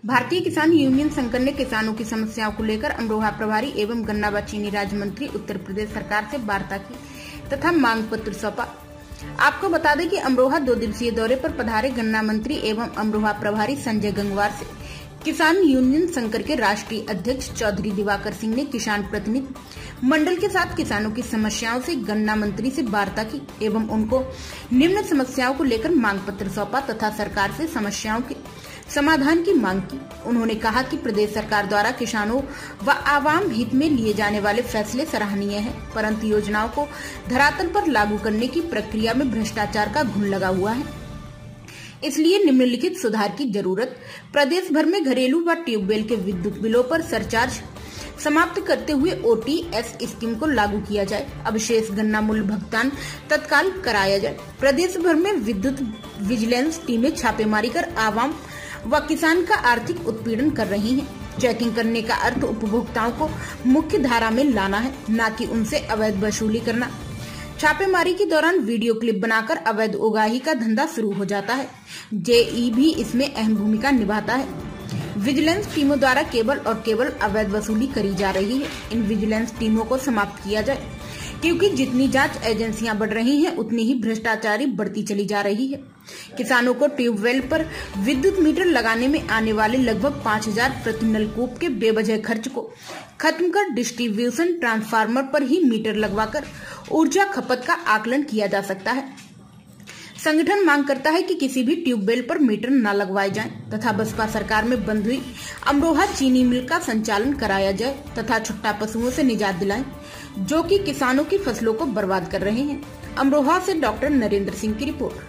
भारतीय किसान यूनियन संघ ने किसानों की समस्याओं को लेकर अमरोहा प्रभारी एवं गन्ना व चीनी राज्य मंत्री उत्तर प्रदेश सरकार से वार्ता की तथा मांग पत्र सौंपा। आपको बता दें कि अमरोहा 2 दिवसीय दौरे पर पधारे गन्ना मंत्री एवं अमरोहा प्रभारी संजय गंगवार से किसान यूनियन संघ के राष्ट्रीय अध्यक्ष चौधरी दिवाकर सिंह ने किसान प्रतिनिधि मंडल के साथ किसानों की समस्याओं से गन्ना मंत्री से वार्ता की एवं उनको निम्न समस्याओं को लेकर मांग पत्र सौंपा तथा सरकार से समस्याओं के समाधान की मांग की। उन्होंने कहा कि प्रदेश सरकार द्वारा किसानों व आवाम हित में लिए जाने वाले फैसले सराहनीय हैं, परंतु योजनाओं को धरातल पर लागू करने की प्रक्रिया में भ्रष्टाचार का घुन लगा हुआ है। इसलिए निम्नलिखित सुधार की जरूरत। प्रदेश भर में घरेलू व ट्यूबवेल के विद्युत बिलों पर सरचार्ज समाप्त करते हुए OTS स्कीम को लागू किया जाए। अब शेष गन्ना मूल्य भुगतान तत्काल कराया जाए। प्रदेश भर में विद्युत विजिलेंस टीमें छापेमारी कर आवाम व किसान का आर्थिक उत्पीड़न कर रही हैं। चेकिंग करने का अर्थ उपभोक्ताओं को मुख्य धारा में लाना है, न कि उनसे अवैध वसूली करना। छापेमारी के दौरान वीडियो क्लिप बनाकर अवैध उगाही का धंधा शुरू हो जाता है। JE भी इसमें अहम भूमिका निभाता है। विजिलेंस टीमों द्वारा केवल और केवल अवैध वसूली करी जा रही है। इन विजिलेंस टीमों को समाप्त किया जाए, क्योंकि जितनी जांच एजेंसियां बढ़ रही हैं, उतनी ही भ्रष्टाचारी बढ़ती चली जा रही है। किसानों को ट्यूबवेल पर विद्युत मीटर लगाने में आने वाले लगभग 5000 प्रति नलकूप के बेवजह खर्च को खत्म कर डिस्ट्रीब्यूशन ट्रांसफार्मर पर ही मीटर लगवाकर ऊर्जा खपत का आकलन किया जा सकता है। संगठन मांग करता है कि किसी भी ट्यूबवेल पर मीटर न लगवाए जाएं तथा बसपा सरकार में बंद हुई अमरोहा चीनी मिल का संचालन कराया जाए तथा छुट्टा पशुओं से निजात दिलाएं, जो कि किसानों की फसलों को बर्बाद कर रहे हैं। अमरोहा से डॉक्टर नरेंद्र सिंह की रिपोर्ट।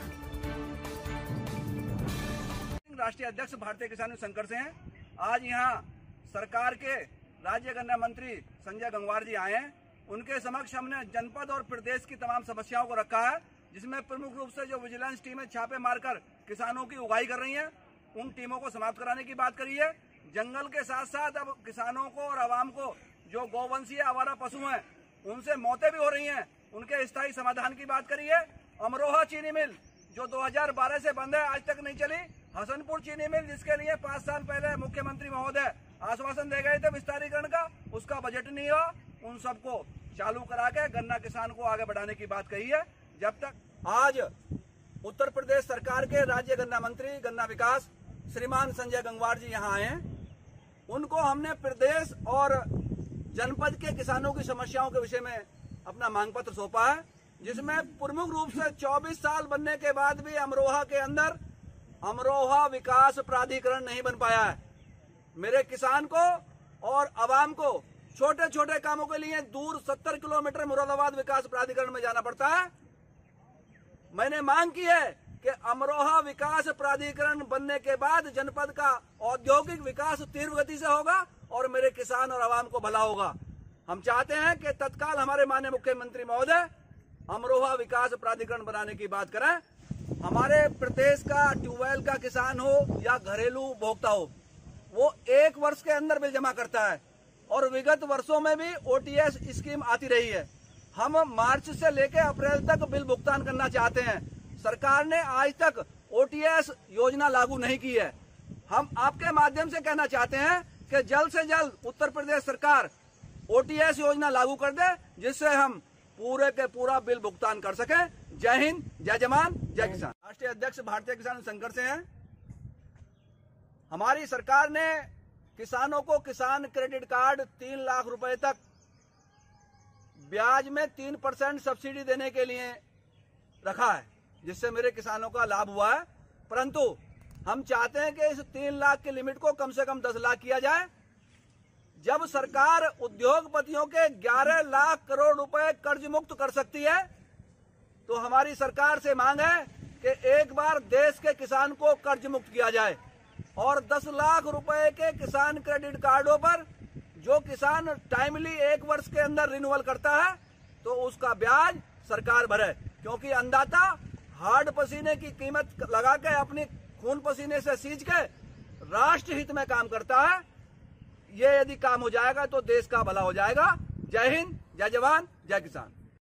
राष्ट्रीय अध्यक्ष भारतीय किसान संघ से हैं। आज यहाँ सरकार के राज्य गन्ना मंत्री संजय गंगवार जी आए हैं। उनके समक्ष हमने जनपद और प्रदेश की तमाम समस्याओं को रखा है, जिसमें प्रमुख रूप से जो विजिलेंस टीमें छापे मारकर किसानों की उगाही कर रही हैं, उन टीमों को समाप्त कराने की बात करी है। जंगल के साथ साथ अब किसानों को और आवाम को जो गौवंशीय आवारा पशु हैं, उनसे मौतें भी हो रही हैं, उनके स्थायी समाधान की बात करी है। अमरोहा चीनी मिल जो 2012 से बंद है, आज तक नहीं चली। हसनपुर चीनी मिल, जिसके लिए 5 साल पहले मुख्यमंत्री महोदय आश्वासन दे गए थे विस्तारीकरण का, उसका बजट नहीं हुआ। उन सबको चालू करा के गन्ना किसान को आगे बढ़ाने की बात कही है। जब तक आज उत्तर प्रदेश सरकार के राज्य गन्ना मंत्री गन्ना विकास श्रीमान संजय गंगवार जी यहाँ आए हैं, उनको हमने प्रदेश और जनपद के किसानों की समस्याओं के विषय में अपना मांग पत्र सौंपा है, जिसमें प्रमुख रूप से 24 साल बनने के बाद भी अमरोहा के अंदर अमरोहा विकास प्राधिकरण नहीं बन पाया है। मेरे किसान को और आवाम को छोटे छोटे कामों के लिए दूर 70 किलोमीटर मुरादाबाद विकास प्राधिकरण में जाना पड़ता है। मैंने मांग की है कि अमरोहा विकास प्राधिकरण बनने के बाद जनपद का औद्योगिक विकास तीव्र गति से होगा और मेरे किसान और आवाम को भला होगा। हम चाहते हैं कि तत्काल हमारे माननीय मुख्यमंत्री महोदय अमरोहा विकास प्राधिकरण बनाने की बात करें। हमारे प्रदेश का ट्यूबवेल का किसान हो या घरेलू उपभोक्ता हो, वो 1 वर्ष के अंदर बिल जमा करता है और विगत वर्षों में भी OTS स्कीम आती रही है। हम मार्च से लेकर अप्रैल तक बिल भुगतान करना चाहते हैं। सरकार ने आज तक OTS योजना लागू नहीं की है। हम आपके माध्यम से कहना चाहते हैं कि जल्द से जल्द उत्तर प्रदेश सरकार OTS योजना लागू कर दे, जिससे हम पूरे के पूरा बिल भुगतान कर सकें। जय हिंद, जय जवान, जय किसान। राष्ट्रीय अध्यक्ष भारतीय किसान संघ से हैं। हमारी सरकार ने किसानों को किसान क्रेडिट कार्ड 3 लाख रुपए तक ब्याज में 3% सब्सिडी देने के लिए रखा है, जिससे मेरे किसानों का लाभ हुआ है। परंतु हम चाहते हैं कि इस 3 लाख की लिमिट को कम से कम 10 लाख किया जाए। जब सरकार उद्योगपतियों के 11 लाख करोड़ रुपए कर्ज मुक्त कर सकती है, तो हमारी सरकार से मांग है कि एक बार देश के किसान को कर्ज मुक्त किया जाए और 10 लाख रुपए के किसान क्रेडिट कार्डों पर जो किसान टाइमली 1 वर्ष के अंदर रिन्यूअल करता है, तो उसका ब्याज सरकार भरे। क्योंकि अन्नदाता हार्ड पसीने की कीमत लगा के अपनी खून पसीने से सींच के राष्ट्र हित में काम करता है। ये यदि काम हो जाएगा तो देश का भला हो जाएगा। जय हिंद, जय जवान, जय किसान।